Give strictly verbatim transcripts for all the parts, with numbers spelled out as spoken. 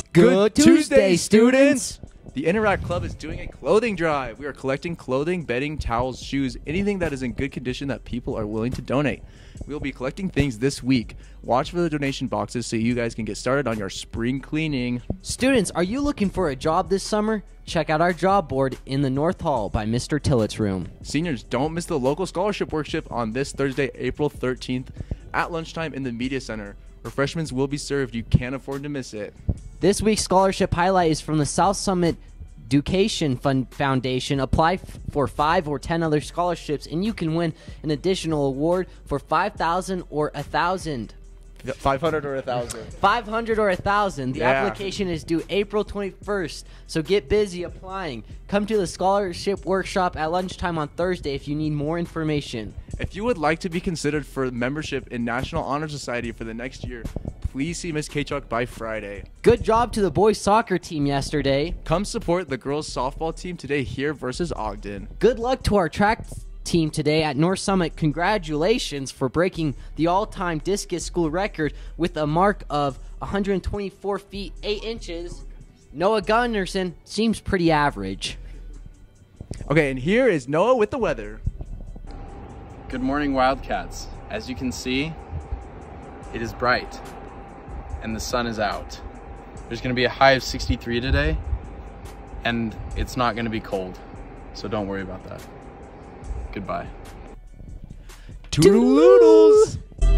Good Tuesday, students! The Interact Club is doing a clothing drive. We are collecting clothing, bedding, towels, shoes, anything that is in good condition that people are willing to donate. We will be collecting things this week. Watch for the donation boxes so you guys can get started on your spring cleaning. Students, are you looking for a job this summer? Check out our job board in the North Hall by Mister Tillett's room. Seniors, don't miss the local scholarship workshop on this Thursday, April thirteenth at lunchtime in the Media Center. Refreshments will be served. You can't afford to miss it. This week's scholarship highlight is from the South Summit Education Fund Foundation. Apply f- for five or ten other scholarships, and you can win an additional award for five thousand or a thousand. five hundred or a thousand. five hundred or a thousand. The Yeah. application is due April twenty-first, so get busy applying. Come to the scholarship workshop at lunchtime on Thursday if you need more information. If you would like to be considered for membership in National Honor Society for the next year, please see Miz Kachuk by Friday. Good job to the boys soccer team yesterday. Come support the girls softball team today here versus Ogden. Good luck to our track team today at North Summit. Congratulations for breaking the all-time discus school record with a mark of one hundred twenty-four feet eight inches. Noah Gunderson seems pretty average. Okay, and here is Noah with the weather. Good morning, Wildcats. As you can see, it is bright and the sun is out. There's going to be a high of sixty-three today, and it's not going to be cold, so don't worry about that. Goodbye. Toodle-oodles!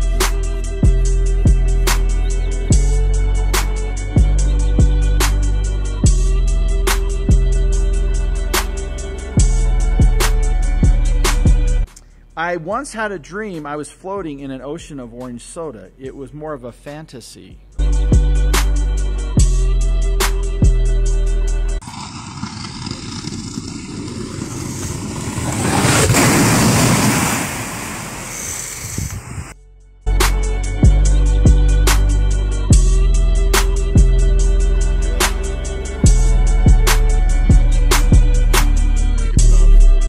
I once had a dream I was floating in an ocean of orange soda. It was more of a fantasy.